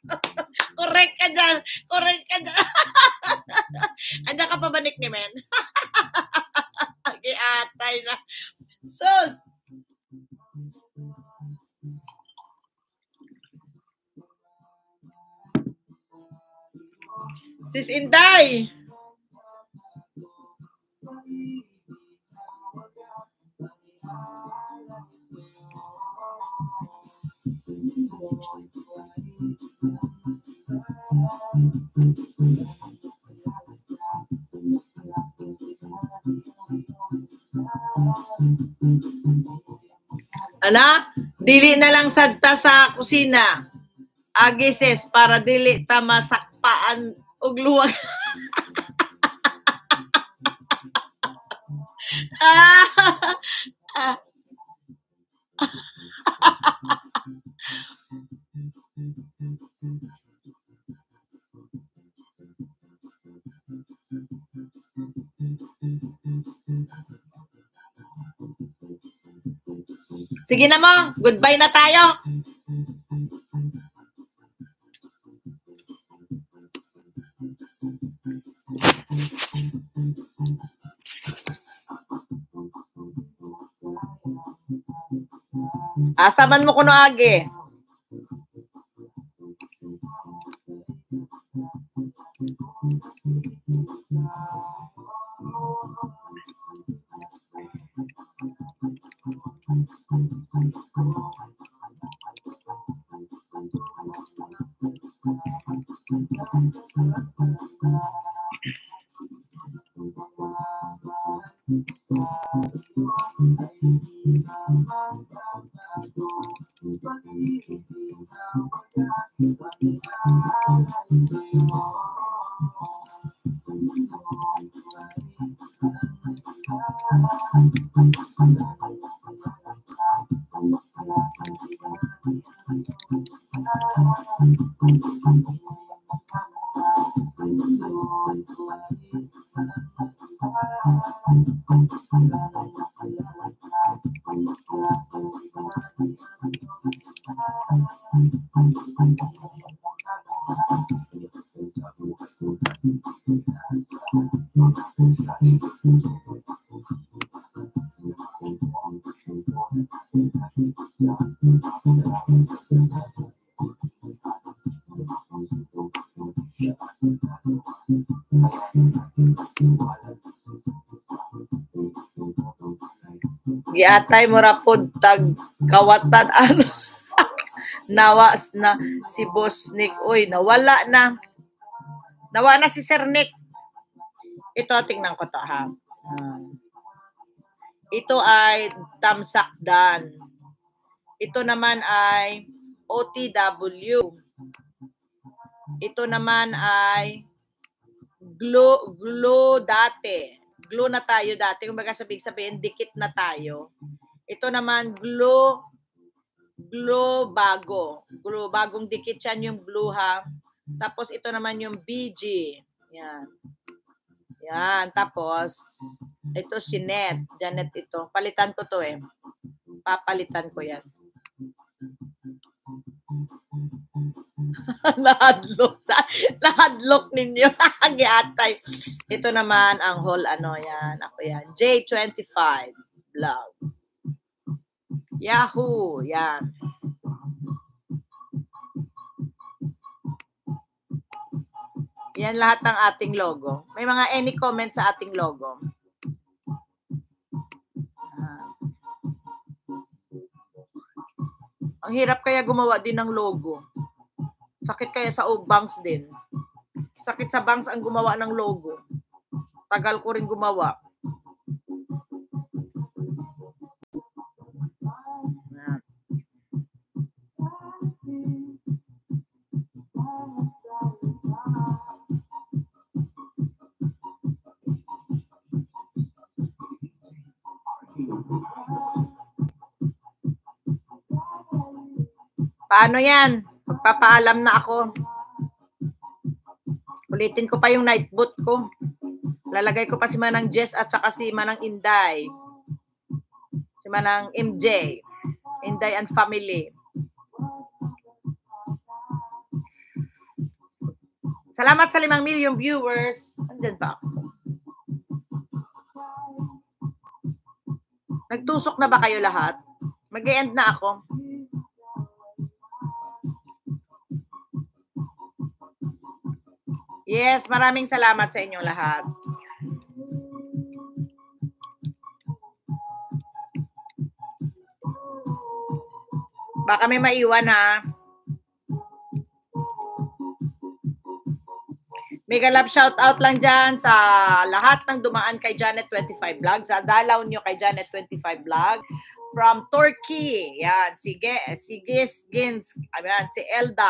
Correct ka dyan. Correct ka dyan. Andiyan ka pa ba, Nick ni Men? Giatay na. Sus! Sis Inday! Ana, dili na lang sadta sa kusina. Agi sis, para dili ta masakpaan og luwag. Sige na mo, goodbye na tayo. Asaman mo kuno agi. Giatay mo rapod tag kawatan ano. Nawas na si Boss Nick. Uy, nawala na. Nawa na si Sir Nick. Ito, tingnan ko to ha. Ito ay Tamsakdan. Ito naman ay OTW. Ito naman ay Glow dati. Glow na tayo dati. Kung baga sabihin, dikit na tayo. Ito naman, glow bago. Glow, bagong dikit yan yung blue ha. Tapos ito naman yung BG. Yan. Yan. Tapos, ito si Janet ito. Palitan ko to eh. Papalitan ko yan. Lahadlok ninyo. Giatay. Ito naman ang whole ano yan. Ako yan. J25 vlog. Yahoo. Yan. Yan lahat ng ating logo. May mga any comment sa ating logo. Ang hirap kaya gumawa din ng logo. Sakit kaya sa banks din. Sakit sa banks ang gumawa ng logo. Tagal ko rin gumawa. Paano yan? Magpapaalam na ako. Ulitin ko pa yung night boot ko. Lalagay ko pa si Manang Jess at saka si Manang Inday. Si Manang MJ. Inday and family. Salamat sa 5 million viewers. Andyan ba ako? Nagtusok na ba kayo lahat? Mag-e-end na ako. Yes, maraming salamat sa inyong lahat. Baka may maiwan ha. Mega love shout out lang dyan sa lahat ng dumaan kay Janet 25 Vlog. Sa dalaw nyo kay Janet 25 Vlog. From Turkey. Yan. Si Gins. Ayan. Si Elda.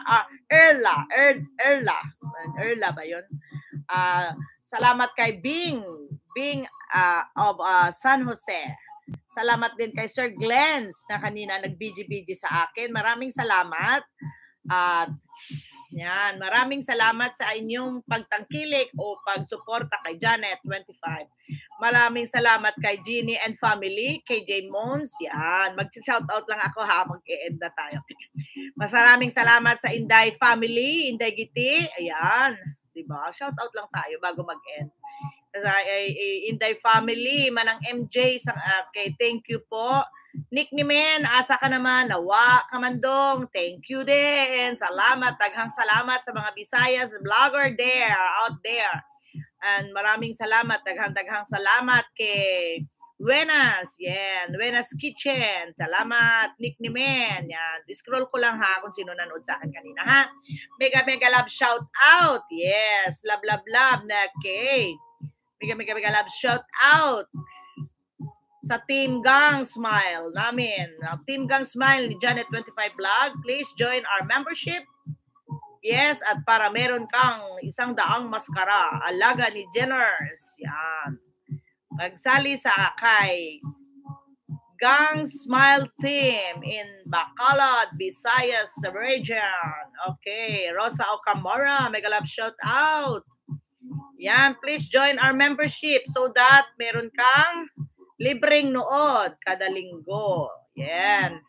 Erla ba yun? Salamat kay Bing of San Jose. Salamat din kay Sir Glens na kanina nag-BG sa akin. Maraming salamat. At yan, maraming salamat sa inyong pagtangkilik o pagsuporta kay Janet 25. Maraming salamat kay Jeannie and family, kay J. Mons. Yan, mag-shoutout lang ako ha, mag-e-end na tayo. Maraming salamat sa Inday family, Inday Giti. Ayan, diba? Shoutout lang tayo bago mag-end. Inday family, Manang MJ, okay, thank you po. Nick ni Men, asa ka naman, nawa, kamandong, thank you din. Salamat, taghang salamat sa mga Visayas vlogger out there. And maraming salamat, taghang salamat kay Buenas, yan, Buenas Kitchen. Salamat, Nick ni Men. Yan, scroll ko lang ha kung sino nanood sa akin kanina ha. Mega love shout out. Yes, love na kay. Mega love shout out sa Team Gang Smile namin. Team Gang Smile ni Janet 25 Vlog. Please join our membership. Yes, at para meron kang 100 maskara. Alaga ni Jenners. Yan. Magsali sa kay Gang Smile Team in Bacolod, Visayas region. Okay. Rosa Okamura, mega love shout out. Yan, please join our membership so that meron kang libreng nood kada linggo. Yan.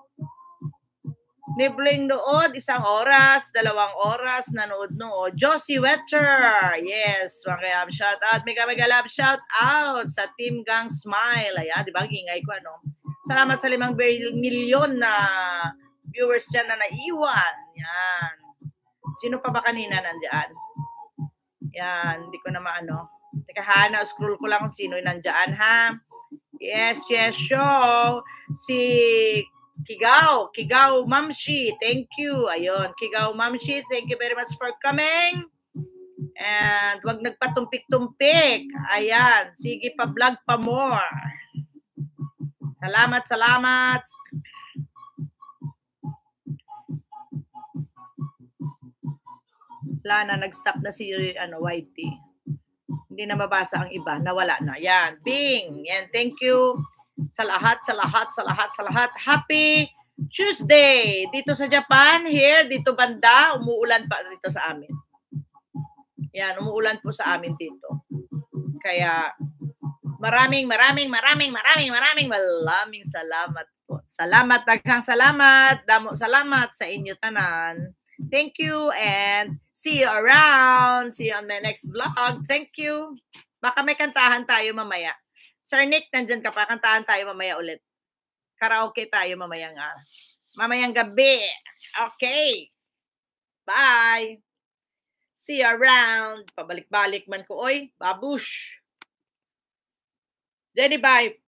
Libreng nood, 1 oras, 2 oras, nanood. Josie Wetter. Yes, mga shout out. Mega love shout out sa Team Gang Smile. Ayan, di ba? Ingay ko, ano? Salamat sa 5 milyon na viewers dyan na naiwan. Yan. Sino pa ba kanina nandyan? Yan, hindi ko na maano. Teka ha, na-scroll ko lang kung sino yung nandyan ha. Yes, show. Si Kigaw Mamshi, thank you. Ayun, Kigaw Mamshi, thank you very much for coming. And wag nagpatumpik-tumpik. Ayan, sige pa vlog pa more. Salamat. Wala na, nag-stop na si YT. Hindi na mabasa ang iba, nawala na. Yan, Bing. Yan, thank you sa lahat. Happy Tuesday. Dito sa Japan, dito banda, umuulan pa dito sa amin. Yan, umuulan po sa amin dito. Kaya maraming salamat po. Salamat, daghang salamat. Damo salamat sa inyo tanan. Thank you and see you around. See you on my next vlog. Thank you. Baka may kantahan tayo mamaya. Sir Nick, nandyan ka pa. Kantahan tayo mamaya ulit. Karaoke tayo mamayang gabi. Okay. Bye. See you around. Pabalik-balik man ko. Oy, babush. Jenny, bye.